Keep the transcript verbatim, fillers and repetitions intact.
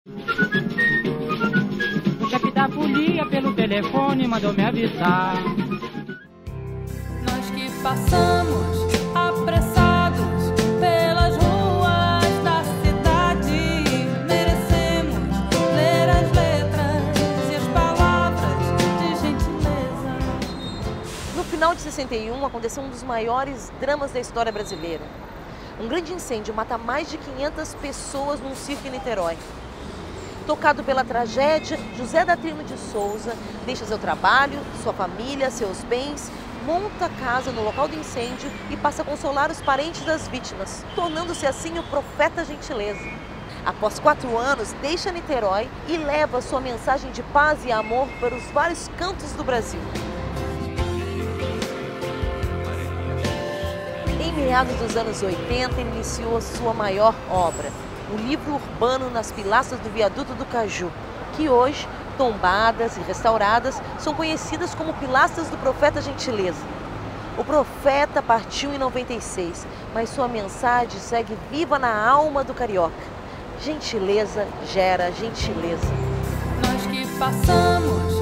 O chefe da folia pelo telefone mandou me avisar. Nós que passamos apressados pelas ruas da cidade, merecemos ler as letras e as palavras de gentileza. No final de sessenta e um, aconteceu um dos maiores dramas da história brasileira. Um grande incêndio mata mais de quinhentas pessoas num circo em Niterói. Tocado pela tragédia, José da Trino de Souza deixa seu trabalho, sua família, seus bens, monta casa no local do incêndio e passa a consolar os parentes das vítimas, tornando-se assim o profeta gentileza. Após quatro anos, deixa Niterói e leva sua mensagem de paz e amor para os vários cantos do Brasil. Em meados dos anos oitenta, iniciou a sua maior obra, o livro urbano Nas Pilastras do Viaduto do Caju, que hoje, tombadas e restauradas, são conhecidas como Pilastras do Profeta Gentileza. O profeta partiu em noventa e seis, mas sua mensagem segue viva na alma do carioca. Gentileza gera gentileza. Nós que passamos